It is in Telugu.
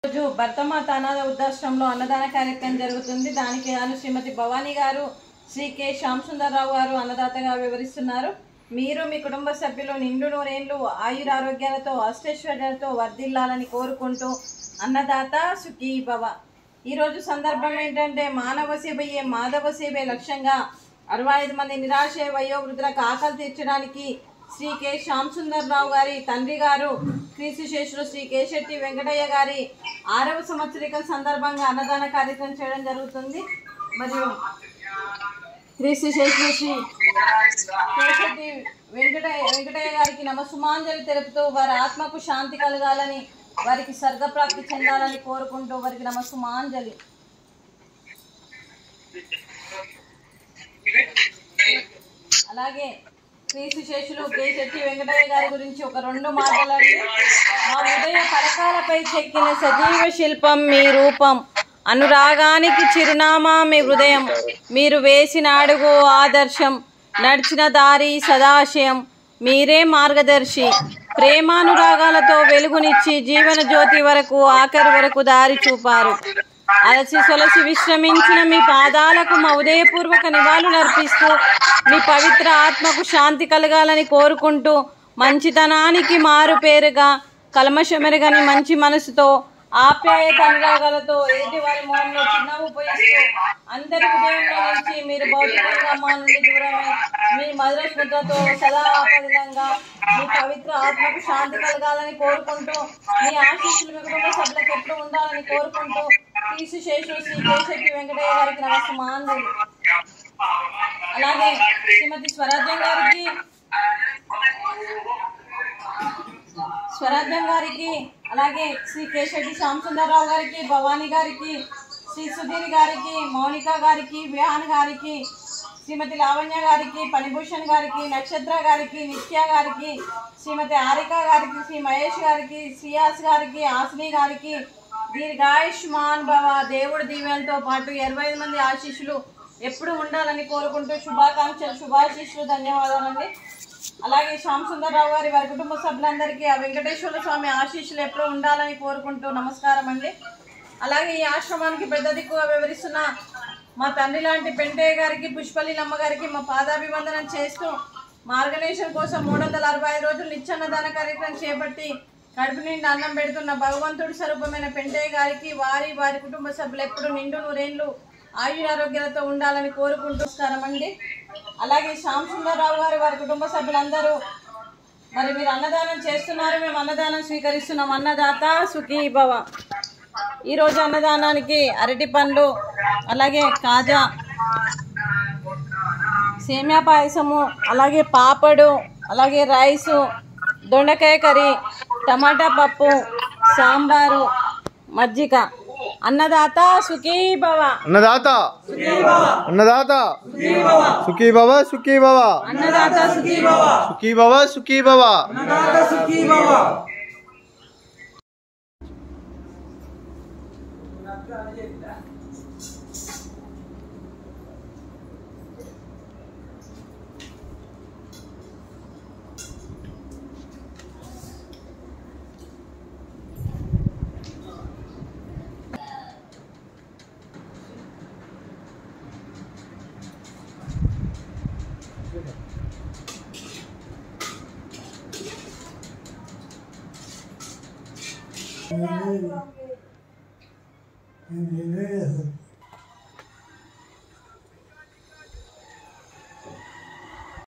రోజు భర్తమాత అనాథ వృద్ధాశ్రమంలో అన్నదాన కార్యక్రమం జరుగుతుంది. దానికి గాను శ్రీమతి భవానీ గారు, శ్రీ కె శ్యామ్ సుందర్రావు గారు అన్నదాతగా వివరిస్తున్నారు. మీరు మీ కుటుంబ సభ్యులు నిండు నూరేళ్లు ఆయురారోగ్యాలతో అష్టైశ్వర్యాలతో వర్ధిల్లాలని కోరుకుంటూ అన్నదాత సుఖీ భవ. ఈరోజు సందర్భం ఏంటంటే మానవ సేవయే మాధవ సేవే లక్ష్యంగా 65 మంది నిరాశ వయోవృద్ధులకు ఆకలి తీర్చడానికి శ్రీ కె శ్యామ్ సుందర్రావు గారి తండ్రి గారు క్రీస్తుశేషులు శ్రీ కేశెట్టి వెంకటయ్య గారి 6వ సంవత్సరికం సందర్భంగా అన్నదాన కార్యక్రమం చేయడం జరుగుతుంది. మరియు క్రీస్తుశేషులు శ్రీ కేశెట్టి వెంకటయ్య గారికి నమస్సుమాంజలి తెలుపుతూ వారి ఆత్మకు శాంతి కలగాలని, వారికి స్వర్గప్రాప్తి చెందాలని కోరుకుంటూ వారికి నమస్సుమాంజలి. అలాగే క్రీస్తుశేషులు కేశెట్టి వెంకటయ్య గారి గురించి ఒక 2 మాటలండి. మా హృదయ పరకాలపై చెక్కిన సజీవ శిల్పం మీ రూపం, అనురాగానికి చిరునామా మీ హృదయం, మీరు వేసిన అడుగు ఆదర్శం, నడిచిన దారి సదాశయం, మీరే మార్గదర్శి, ప్రేమానురాగాలతో వెలుగునిచ్చి జీవన జ్యోతి వరకు ఆఖరి వరకు దారి చూపారు. అలసి సొలసి విశ్రమించిన మీ పాదాలకు మా ఉదయపూర్వక నివాళులు అర్పిస్తూ మీ పవిత్ర ఆత్మకు శాంతి కలగాలని కోరుకుంటూ మంచితనానికి మారు పేరుగా కల్మషమెరగని మంచి మనసుతో ఆప్యాయత అనురాగాలతో ఎదుటి వారి మోహంలో చిన్నవు పోయిస్తూ అందరి హృదయంలో నుంచి మీరు భౌతికంగా మా నుండి దూరమై మీ మధుర స్మృతితో సదా ఆపదిలంగా మీ పవిత్ర ఆత్మకు శాంతి కలగాలని కోరుకుంటూ మీ ఆశీస్సులు మీ కుటుంబ సభ్యులకు ఎప్పుడు ఉండాలని కోరుకుంటూ క్రీస్తుశేషులు శ్రీ కేశెట్టి వెంకటయ్య గారికి నమస్సుమాంజలి. అలాగే శ్రీమతి స్వరాజ్యం గారికి, అలాగే శ్రీ కేశెట్టి శ్యామ్ సుందర్రావు గారికి, భవానీ గారికి, శ్రీ సుధీర్ గారికి, మౌనిక గారికి, విహాన్ గారికి, శ్రీమతి లావణ్య గారికి, పనిభూషణ్ గారికి, నక్షత్ర గారికి, నిత్య గారికి, శ్రీమతి హారిక గారికి, శ్రీ మహేష్ గారికి, శ్రీయాస్ గారికి, ఆసిని గారికి దీర్ఘాయుష్మాన్ భవ దేవుడి దీవెనలతో పాటు 25 మంది ఆశీస్సులు ఎప్పుడు ఉండాలని కోరుకుంటూ శుభాకాంక్షలు, శుభాశీస్సులు, ధన్యవాదాలండి. అలాగే శ్యామ్ సుందర్రావు గారి వారి కుటుంబ సభ్యులందరికీ ఆ వెంకటేశ్వర స్వామి ఆశీస్సులు ఎప్పుడు ఉండాలని కోరుకుంటూ నమస్కారం అండి. అలాగే ఈ ఆశ్రమానికి పెద్ద దిక్కుగా వివరిస్తున్న మా తండ్రి లాంటి పెంటయ్య గారికి, పుష్పలీలమ్మ గారికి మా పాదాభివందనం చేస్తూ మా ఆర్గనైజేషన్ కోసం 365 రోజులు నిత్యాన్నదాన కార్యక్రమం చేపట్టి కడుపు నిండి అన్నం పెడుతున్న భగవంతుడి స్వరూపమైన పెంటయ్య గారికి, వారి కుటుంబ సభ్యులు ఎప్పుడు నిండు నూరేళ్లు ఆయురారోగ్యాలతో ఉండాలని కోరుకుంటూ నమస్కారం అండి. అలాగే శ్యామ్ సుందర్రావు గారు వారి కుటుంబ సభ్యులందరూ మరి మీరు అన్నదానం చేస్తున్నారు, మేము అన్నదానం స్వీకరిస్తున్నాం. అన్నదాత సుఖీ భవ. ఈరోజు అన్నదానానికి అరటి పండ్లు, అలాగే కాజా, సేమియా పాయసము, అలాగే పాపడు, అలాగే రైసు, దొండకాయ కర్రీ, టమాటా పప్పు, సాంబారు, మజ్జిగ. అన్నదాత సుఖీ భవ. అన్నదాత అన్నదాత సుఖీ భవ, సుఖీ భవ. అన్నదాత సుఖీ భవ, సుఖీ భవ, సుఖీ భవ. అన్నదాత సుఖీ భవ. Engineers